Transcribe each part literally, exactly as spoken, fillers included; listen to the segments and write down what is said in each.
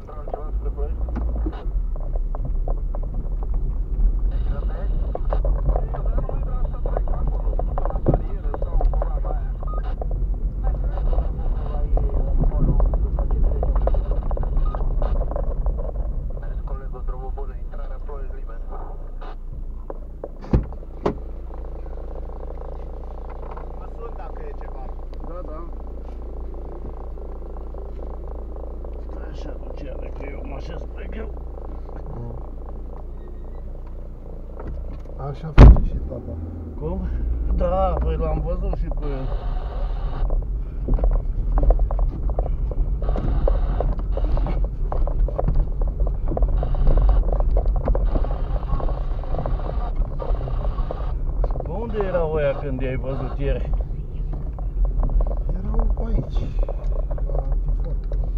Așa, Luciane, că eu mă așez pe greu. Așa face și tata. Cum? Da, păi l-am văzut și pe el. Pe unde erau ăia când i-ai văzut ieri? Erau aici, la Tifon.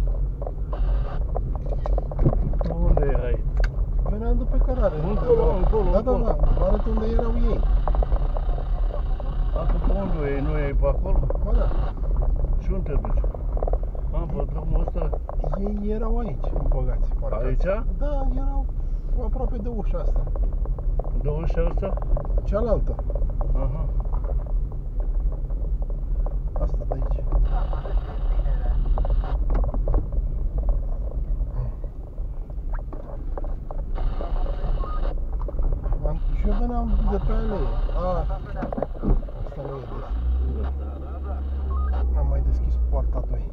Pe unde erai? Veneam după cărare. Încolo, încolo, Da, da, încolo. da, vă arăt unde erau ei. A, tu pe unde ei? Nu ei pe acolo? Ba da, Și unde te duci? A, pe drumul ăsta? ei erau aici, băgați, parcați. Aici? Da, erau aproape de ușa asta. De ușa asta? Cealaltă, Aha. asta de aici. Am- Și eu veneam de pe alee. A, asta nu e des. Am mai deschis poarta doi.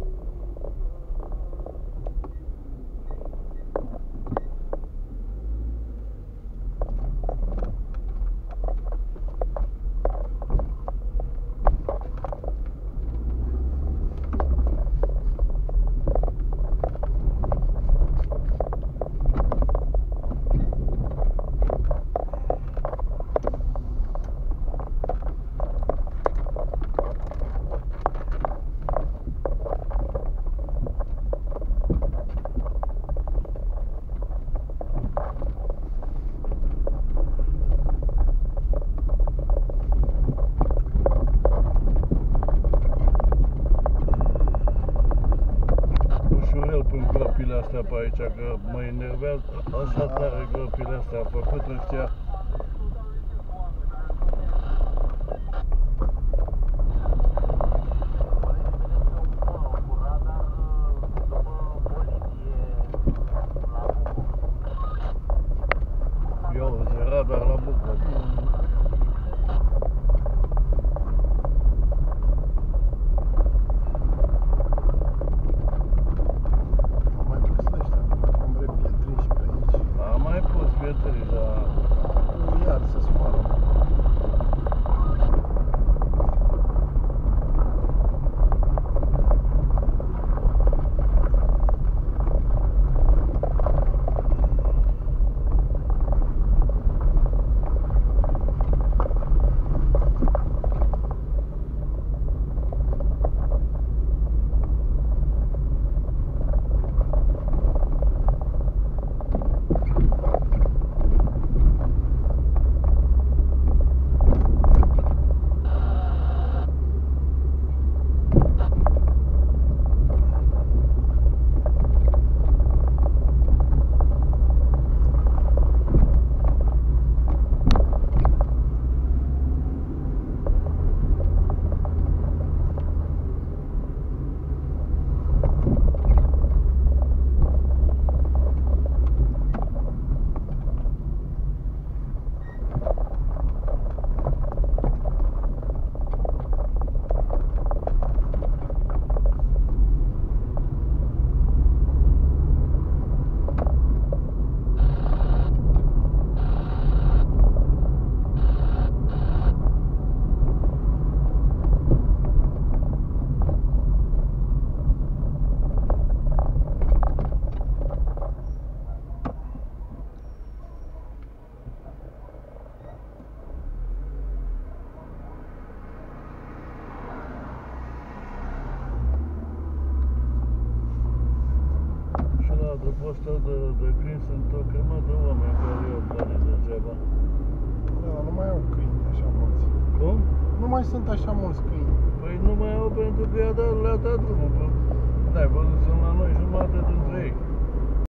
Ușurel până gropile astea pe aici, că mă enervează așa tare gropile astea, a făcut ăștia. Ia uzi, radar la Bucov. Mai pus ăștia, am repietriși pe aici. Am mai pus pietri, dar Cu iar să spală. după asta de, de câini sunt o grămadă de oameni care iau banii degeaba. Da, nu mai au câini așa mulți. Cum? Nu mai sunt așa mulți câini. Păi nu mai au pentru că i-a dat, le-a dat drumul. N-ai văzut, sunt la noi jumate dintre